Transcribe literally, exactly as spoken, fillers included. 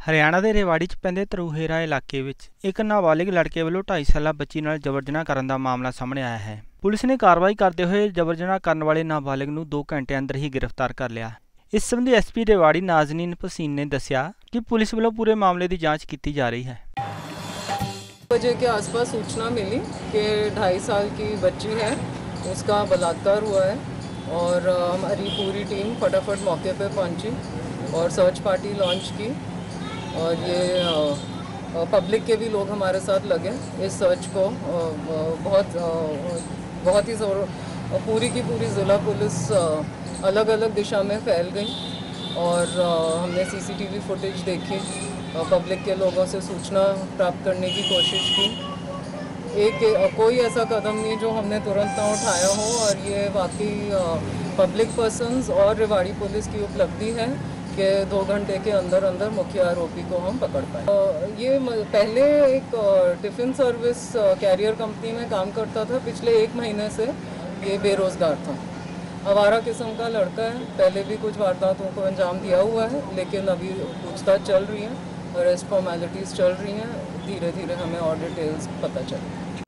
ਹਰਿਆਣਾ ਦੇ ਰੇਵਾੜੀ 'ਚ ਪੈਂਦੇ ਤਰੂਹੇਰਾ ਇਲਾਕੇ ਵਿੱਚ ਇੱਕ ਨਾਬਾਲਿਗ ਲੜਕੇ ਵੱਲੋਂ ਢਾਈ ਸਾਲਾ ਬੱਚੀ ਨਾਲ ਜਬਰ ਜਨਾਹ ਕਰਨ ਦਾ ਮਾਮਲਾ ਸਾਹਮਣੇ ਆਇਆ ਹੈ। ਪੁਲਿਸ ਨੇ ਕਾਰਵਾਈ ਕਰਦੇ ਹੋਏ ਜਬਰ ਜਨਾਹ ਕਰਨ ਵਾਲੇ ਨਾਬਾਲਿਗ ਨੂੰ ਦੋ ਘੰਟੇ ਅੰਦਰ ਹੀ ਗ੍ਰਿਫਤਾਰ ਕਰ ਲਿਆ। ਇਸ ਸੰਬੰਧੀ ਐਸ ਪੀ ਰੇਵਾੜੀ नाज़नीन भसीन ने दस्सिया कि पुलिस वालों पूरे मामले की जांच की जा रही है। बजे के आसपास सूचना मिली कि ढाई साल की बच्ची है, उसका बलात्कार हुआ है और हमारी पूरी टीम फटाफट मौके पे पहुंची और सर्च पार्टी लॉन्च की और ये पब्लिक के भी लोग हमारे साथ लगे इस सर्च को। बहुत बहुत ही पूरी की पूरी ज़िला पुलिस अलग अलग दिशा में फैल गई और हमने सीसीटीवी फुटेज देखी, पब्लिक के लोगों से सूचना प्राप्त करने की कोशिश की। एक कोई ऐसा कदम नहीं जो हमने तुरंत ना उठाया हो और ये वाकई पब्लिक पर्सन्स और रेवाड़ी पुलिस की उपलब्धि है कि दो घंटे के अंदर अंदर मुख्य आरोपी को हम पकड़ पाए। ये पहले एक टिफ़िन सर्विस कैरियर कंपनी में काम करता था, पिछले एक महीने से ये बेरोज़गार था। आवारा किस्म का लड़का है, पहले भी कुछ वारदातों को अंजाम दिया हुआ है, लेकिन अभी पूछताछ चल रही है, अरेस्ट फॉर्मेलिटीज़ चल रही हैं, धीरे धीरे हमें और डिटेल्स पता चलें।